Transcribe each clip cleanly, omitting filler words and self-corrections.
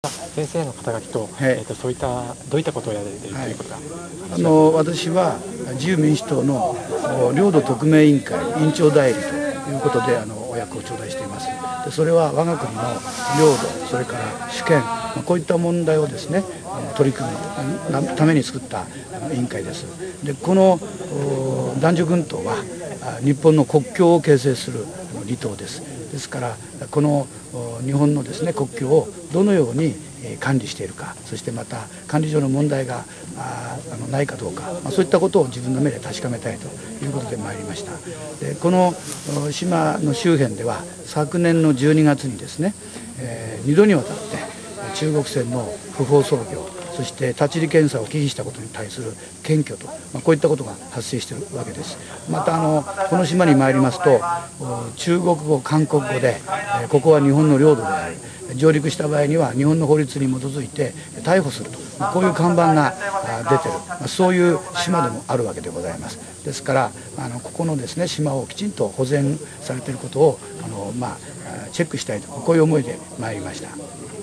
先生の肩書きと、そういったどういったことをやられているということが、 私は自由民主党の領土特命委員会委員長代理ということでお役を頂戴しています。でそれは我が国の領土、それから主権、こういった問題をですね取り組むために作った委員会です。でこの男女群島は日本の国境を形成する離島です。ですからこの日本のですね国境をどのように管理しているか、そしてまた管理上の問題がないかどうか、そういったことを自分の目で確かめたいということで参りました。でこの島の周辺では昨年の12月にですね、2度にわたって中国船の不法操業、そして立ち入り検査を忌避したことに対する検挙と、こういったことが発生しているわけです。またこの島に参りますと中国語、韓国語でここは日本の領土である、上陸した場合には日本の法律に基づいて逮捕すると、こういう看板が出てる、そういう島でもあるわけでございます。ですからここのですね島をきちんと保全されていることをチェックしたいと、こういう思いで参りました。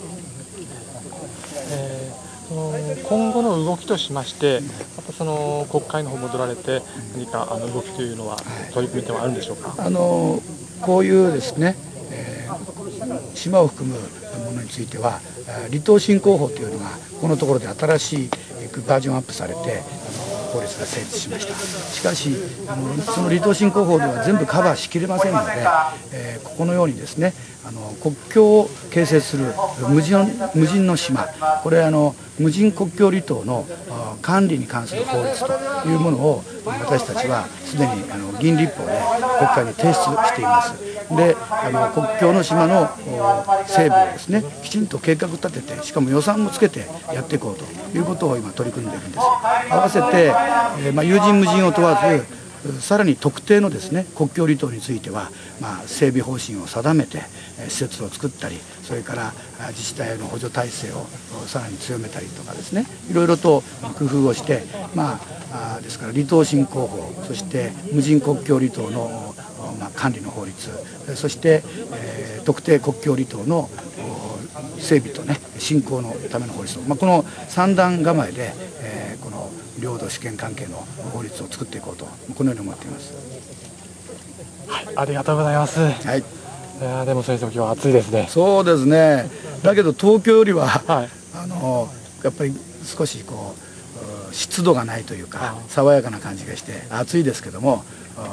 今後の動きとしまして、また国会の方戻られて何か動きというのは取り組みではあるんでしょうか。 こういうですね、島を含むものについては離島振興法というのがこのところで新しいバージョンアップされて法律が成立しました。しかしその離島振興法では全部カバーしきれませんので、このようにですね国境を形成する無人の島、これ無人国境離島の管理に関する法律というものを私たちはすでに議員立法で国会に提出しています。で国境の島の整備をですねきちんと計画立てて、しかも予算もつけてやっていこうということを今取り組んでいるんです。合わせて、有人無人を問わずさらに特定のですね国境離島については、整備方針を定めて施設を作ったり、それから自治体への補助体制をさらに強めたりとかですね、いろいろと工夫をして、ですから離島振興法、そして無人国境離島の管理の法律、そして、特定国境離島の整備とね振興のための法律と、この3段構えで、この領土主権関係の法律を作っていこうと、このように思っています。 はい、ありがとうございます。 はい。 でも先生、今日は暑いですね。 そうですね。だけど東京よりは、 はい、 やっぱり少し湿度がないというか爽やかな感じがして暑いですけども、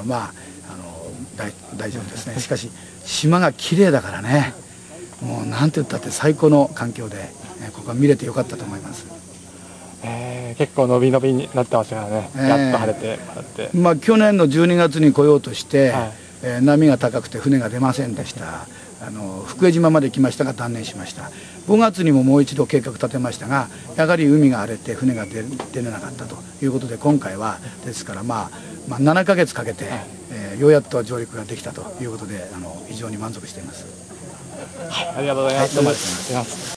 大丈夫ですね。しかし島が綺麗だからね、もうなんて言ったって最高の環境で、ここは見れてよかったと思います。 結構伸び伸びになってますからね、やっと晴れてもらって、 去年の12月に来ようとして、波が高くて船が出ませんでした。福江島まで来ましたが断念しました。5月にももう一度計画立てましたが、やはり海が荒れて船が出れなかったということで、今回はですから7ヶ月かけて、ようやっと上陸ができたということで非常に満足しています。 はい、ありがとうございます。 どうもありがとうございます。